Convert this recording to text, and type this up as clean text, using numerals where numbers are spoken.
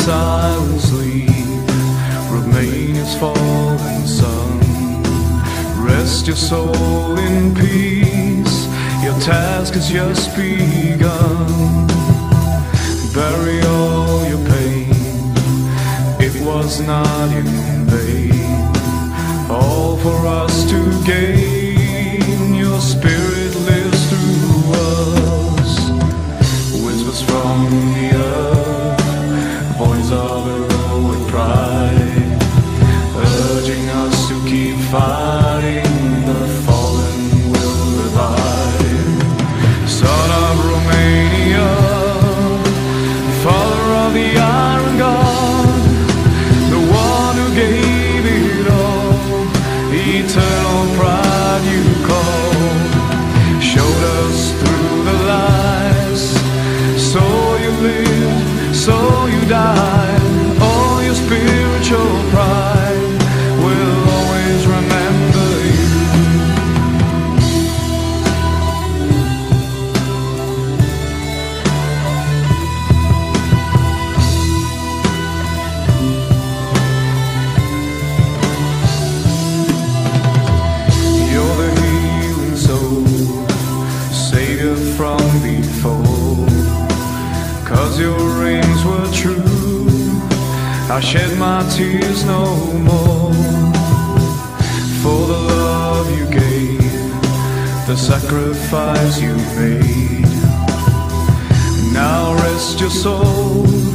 silent sleep, Romania's fallen sun. Rest your soul in peace, your task has just begun. Bury all your pain, it was not in vain. All for us to gain, your spirit lives through us. Whispers from the earth, voice of heroic pride, urging us to keep fighting, the fallen will revive. Son of Romania, father of the Iron God, the one who gave it all, eternal pride you call. Showed us through the lies, so you lived, so you died. All your spiritual pride will always remember you. You're the healing soul, savior from the foe. 'Cause your reigns were true, I shed my tears no more. For the love you gave, the sacrifice you made. Now rest your soul